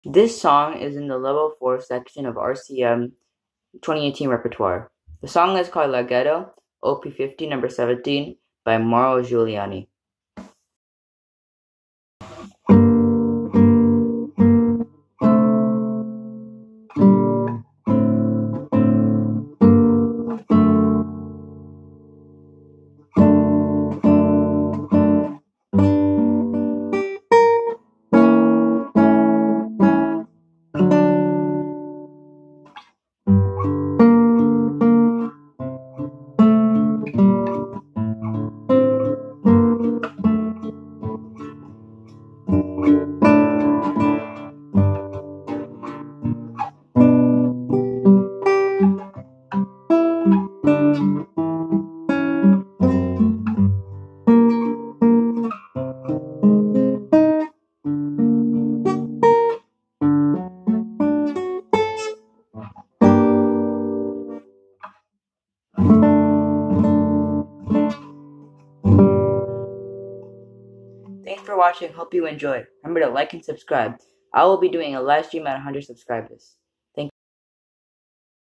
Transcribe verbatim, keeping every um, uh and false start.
This song is in the level four section of R C M twenty eighteen repertoire. The song is called Larghetto, O P fifty number seventeen, by Mauro Giuliani. Thanks for watching, hope you enjoyed. Remember to like and subscribe. I will be doing a live stream at one hundred subscribers.